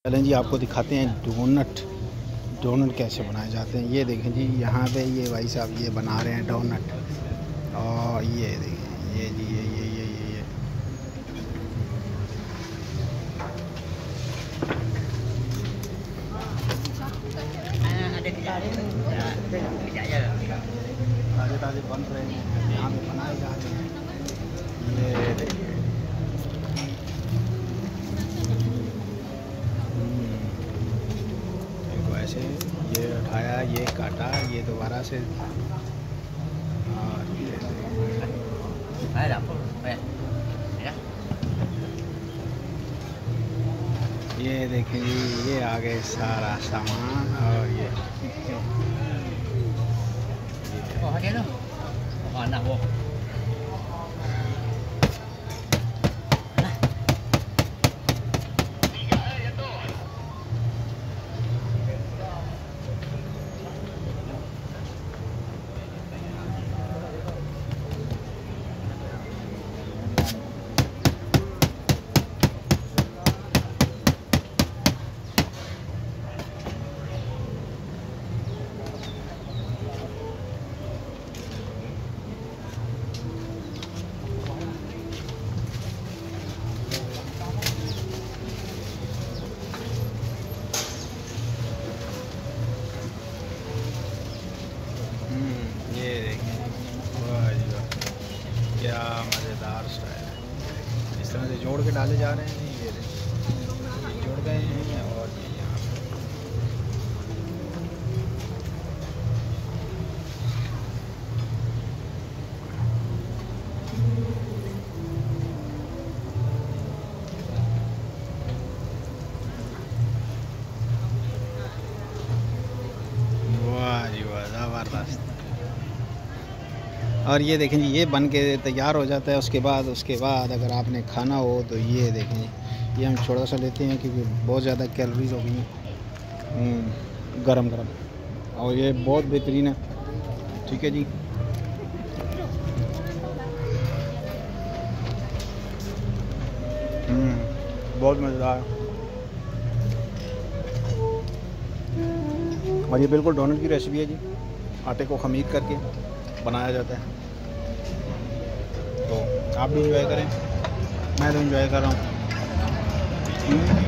चलें जी, आपको दिखाते हैं डोनट कैसे बनाए जाते हैं। ये देखें जी, यहाँ पे ये भाई साहब ये बना रहे हैं डोनट। और ये देखें, ये जी ये ताज़े ताज़े बन रहे हैं, यहाँ पे बनाए जा रहे हैं। ये देखिए, ऐसे ये उठाया, ये काटा, ये दोबारा से, और ये देखें जी, ये आ गए सारा सामान। और ये क्या मज़ेदार स्टाइल है। इस तरह से जोड़ के डाले जा रहे हैं। ये जोड़ गए हैं। और ये यहाँ वाह जी वाह, ज़बरदस्त। और ये देखें जी, ये बन के तैयार हो जाता है। उसके बाद अगर आपने खाना हो तो ये देखें जी, ये हम थोड़ा सा लेते हैं क्योंकि बहुत ज़्यादा कैलोरीज हो गई हैं गरम और ये बहुत बेहतरीन है। ठीक है जी। बहुत मज़ेदार है। और ये बिल्कुल डोनट की रेसिपी है जी। आटे को ख़मीर करके बनाया जाता है। तो आप भी इंजॉय करें, मैं तो इंजॉय कर रहा हूँ।